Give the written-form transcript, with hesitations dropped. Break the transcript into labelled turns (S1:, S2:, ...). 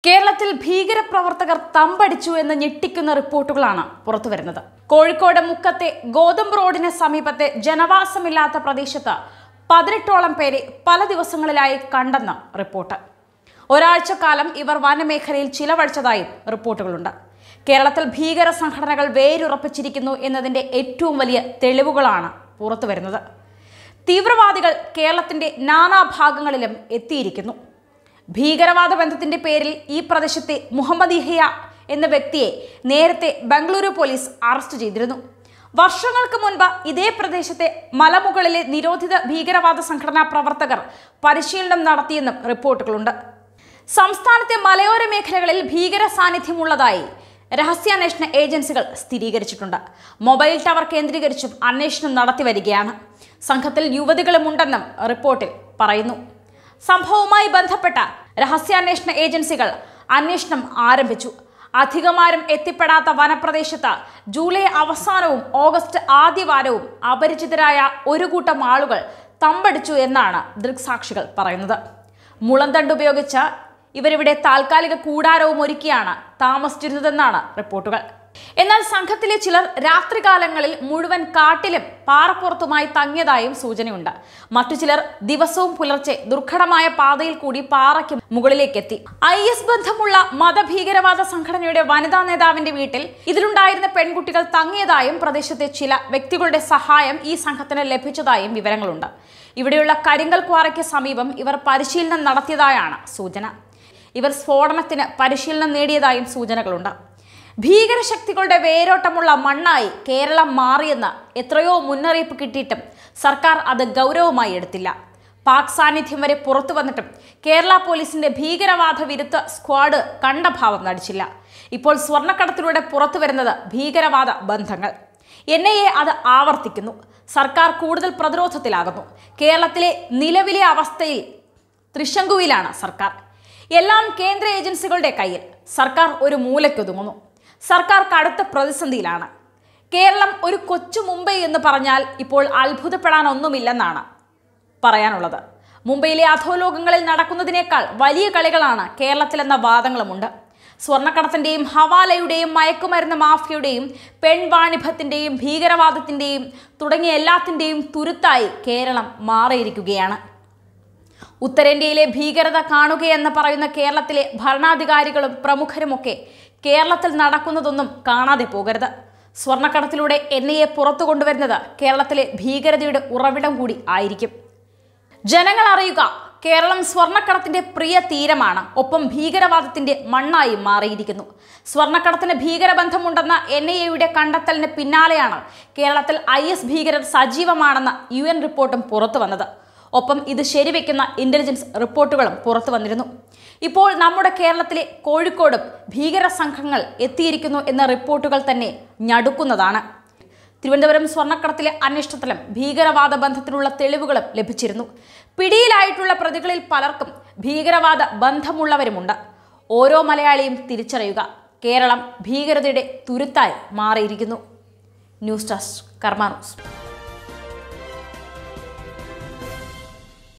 S1: കേരളത്തിൽ ഭീകരപ്രവർത്തകർ തമ്പടിച്ചു എന്ന് ഞെട്ടിക്കുന്ന റിപ്പോർട്ടുകളാണ് പുറത്തുവരുന്നത്. കോഴിക്കോട് മുക്കത്തെ ഗോതമ്പ് റോഡിന് സമീപത്തെ ജനവാസമില്ലാത്ത പ്രദേശത്ത് 18ഓളം പേരെ പല ദിവസങ്ങളിലായി കണ്ടെന്ന് റിപ്പോർട്ട്. ഒരാഴ്ചക്കാലം ഇവർ വനമേഖലയിൽ ചിലവഴിച്ചതായും റിപ്പോർട്ടുകളുണ്ട്. കേരളത്തിൽ ഭീകര സംഘടനകൾ വേരുറപ്പിച്ചിരിക്കുന്നു എന്നതിന്റെ ഏറ്റവും വലിയ തെളിവുകളാണ് പുറത്തുവരുന്നത്. തീവ്രവാദികൾ കേരളത്തിന്റെ നാനാഭാഗങ്ങളിലും എത്തിയിരിക്കുന്നു. ഭീകരവാദ ബന്ധത്തിന്റെ പേരിൽ ഈ പ്രദേശത്തെ മുഹമ്മദ് യഹ്യ എന്ന വ്യക്തിയെ നേരത്തെ ബംഗളൂരു പോലീസ് അറസ്റ്റ് ചെയ്തിരുന്നു. വർഷങ്ങൾക്ക് മുൻപ് ഇതേ പ്രദേശത്തെ മലമുകളിലെ നിരോധിത ഭീകരവാദ സംഘടനാ പ്രവർത്തകർ പരിശീലനം നടത്തിയെന്നും റിപ്പോർട്ടുകളുണ്ട്. സംസ്ഥാനത്തെ മലയോര മേഖലകളിൽ ഭീകര സാന്നിധ്യമുള്ളതായി രഹസ്യാന്വേഷണ ഏജൻസികൾ സ്ഥിരീകരിച്ചിട്ടുണ്ട്. മൊബൈൽ ടവർ കേന്ദ്രീകരിച്ചും അന്വേഷണം നടത്തി വരികയാണ്. സംഘത്തിൽ യുവതികളുമുണ്ടെന്നും റിപ്പോർട്ടിൽ പറയുന്നു. സംഭവവുമായി ബന്ധപ്പെട്ട രഹസ്യാന്വേഷണ ഏജൻസികൾ അന്വേഷണം ആരംഭിച്ചു. അധികമാരും എത്തിപ്പെടാത്ത വനപ്രദേശത്ത് ജൂലൈ അവസാനവും ഓഗസ്റ്റ് ആദ്യവാരവും അപരിചിതരായ ഒരു കൂട്ടം ആളുകൾ തമ്പടിച്ചു എന്നാണ് ദൃക്സാക്ഷികൾ പറയുന്നത്. മുളന്തണ്ട് ഉപയോഗിച്ച് ഇവരിവിടെ താൽക്കാലിക കൂടാരവും ഒരുക്കിയാണ് താമസിച്ചിരുന്നതെന്നാണ് റിപ്പോർട്ടുകൾ. എന്നാൽ സംഘത്തിലെ ചിലർ രാത്രികാലങ്ങളിൽ മുഴുവൻ കാട്ടിലും പാറപ്പുറത്തുമായി തങ്ങിയതായും സൂചനയുണ്ട്. മറ്റു ചിലർ ദിവസവും പുലർച്ചെ ദുർഘടമായ പാതയിൽ കൂടി പാറയ്ക്ക് മുകളിലേക്കെത്തി. IS ബന്ധമുള്ള മതഭീകരവാദ സംഘടനയുടെ വനിതാ നേതാവിന്റെ വീട്ടിൽ ഇതിലുണ്ടായിരുന്ന പെൺകുട്ടികൾ തങ്ങിയതായും പ്രദേശത്തെ ചില വ്യക്തികളുടെ സഹായം ഈ സംഘത്തിന് ലഭിച്ചതായും വിവരങ്ങളുണ്ട്. ഇവിടെയുള്ള കരിങ്കൽ ക്വാറയ്ക്ക് സമീപം ഇവർ പരിശീലനം നടത്തിയതായാണ് സൂചന. ഇവർ സ്ഫോടനത്തിന് പരിശീലനം നേടിയതായും സൂചനകളുണ്ട്. ഭീകരശക്തികളുടെ വേരോട്ടമുള്ള മണ്ണായി കേരളം മാറിയെന്ന് എത്രയോ മുന്നറിയിപ്പ് കിട്ടിയിട്ടും സർക്കാർ അത് ഗൗരവമായി എടുത്തില്ല. പാക് സാന്നിധ്യം വരെ പുറത്തു വന്നിട്ടും കേരള പോലീസിന്റെ ഭീകരവാദ വിരുദ്ധ സ്ക്വാഡ് കണ്ട ഭാവം നടിച്ചില്ല. ഇപ്പോൾ സ്വർണ്ണക്കടത്തിലൂടെ പുറത്തു വരുന്നത് ഭീകരവാദ ബന്ധങ്ങൾ. NIA അത് ആവർത്തിക്കുന്നു. സർക്കാർ കൂടുതൽ പ്രതിരോധത്തിലാകുന്നു. കേരളത്തിലെ നിലവിലെ അവസ്ഥയിൽ ത്രിശങ്കുവിലാണ് സർക്കാർ. എല്ലാം കേന്ദ്ര ഏജൻസികളുടെ കയ്യിൽ. സർക്കാർ ഒരു മൂലയ്ക്കൊതുങ്ങുന്നു. സർക്കാർ കടുത്ത പ്രതിസന്ധിയിലാണ്. കേരളം ഒരു കൊച്ചു മുംബൈ എന്ന് പറഞ്ഞാൽ ഇപ്പോൾ അത്ഭുതപ്പെടാനൊന്നുമില്ലെന്നാണ് പറയാനുള്ളത്. മുംബൈയിലെ അധോലോകങ്ങളിൽ നടക്കുന്നതിനേക്കാൾ വലിയ കളികളാണ് കേരളത്തിലെന്ന വാദങ്ങളുമുണ്ട്. സ്വർണ്ണക്കടത്തിന്റെയും ഹവാലയുടെയും മയക്കുമരുന്ന് മാഫിയയുടെയും പെൺവാണിഭത്തിന്റെയും ഭീകരവാദത്തിന്റെയും തുടങ്ങിയ എല്ലാത്തിന്റെയും തുരുത്തായി കേരളം മാറിയിരിക്കുകയാണ്. ഉത്തരേന്ത്യയിലെ ഭീകരത കാണുകയെന്ന് പറയുന്ന കേരളത്തിലെ ഭരണാധികാരികളും പ്രമുഖരുമൊക്കെ കേരളത്തിൽ നടക്കുന്നതൊന്നും കാണാതെ പോകരുത്. സ്വർണ്ണക്കടത്തിലൂടെ NIA പുറത്തു കൊണ്ടുവരുന്നത് കേരളത്തിലെ ഭീകരതയുടെ ഉറവിടം കൂടി ആയിരിക്കും. ജനങ്ങൾ അറിയുക, കേരളം സ്വർണ്ണക്കടത്തിന്റെ പ്രിയ തീരമാണ്. ഒപ്പം ഭീകരവാദത്തിന്റെ മണ്ണായി മാറിയിരിക്കുന്നു. സ്വർണ്ണക്കടത്തിന് ഭീകരബന്ധമുണ്ടെന്ന NIAയുടെ കണ്ടെത്തലിന് പിന്നാലെയാണ് കേരളത്തിൽ IS ഭീകരർ സജീവമാണെന്ന UN റിപ്പോർട്ടും പുറത്തു വന്നത്. ഒപ്പം ഇത് ശരിവെക്കുന്ന ഇന്റലിജൻസ് റിപ്പോർട്ടുകളും പുറത്തു വന്നിരുന്നു. ഇപ്പോൾ നമ്മുടെ കേരളത്തിലെ കോഴിക്കോടും ഭീകര സംഘങ്ങൾ എത്തിയിരിക്കുന്നു എന്ന റിപ്പോർട്ടുകൾ തന്നെ ഞടുക്കുന്നതാണ്. തിരുവനന്തപുരം സ്വർണ്ണക്കടത്തിലെ അന്വേഷണത്തിലും ഭീകരവാദ ബന്ധത്തിലുള്ള തെളിവുകളും ലഭിച്ചിരുന്നു. പിടിയിലായിട്ടുള്ള പ്രതികളിൽ പലർക്കും ഭീകരവാദ ബന്ധമുള്ളവരുമുണ്ട്. ഓരോ മലയാളിയും തിരിച്ചറിയുക, കേരളം ഭീകരതയുടെ തുരുത്തായി മാറിയിരിക്കുന്നു. News desk Karma news.